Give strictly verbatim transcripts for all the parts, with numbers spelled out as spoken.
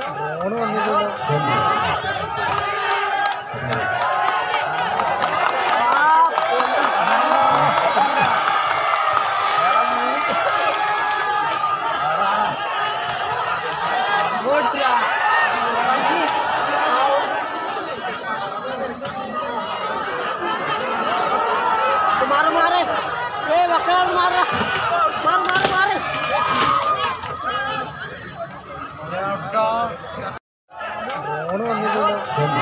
Phone വന്നില്ലല്ലോ. मारो मारे ये बकरा मार रहा मार मार मारे ഫോണ് വന്നില്ലല്ലോ.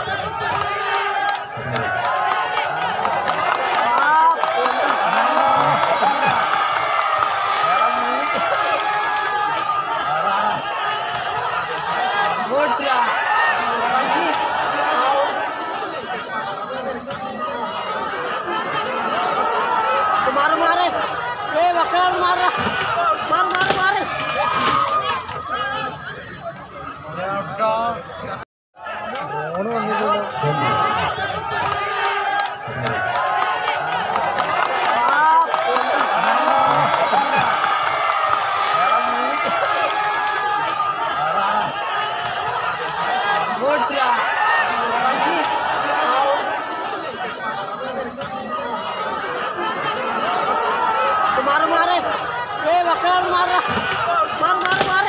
मारो मारे ये बकरा मार रहा मार मार मारे ഫോണ് വന്നില്ലല്ലോ. मारो मारे ये बकरा मार रहा मार मार मारे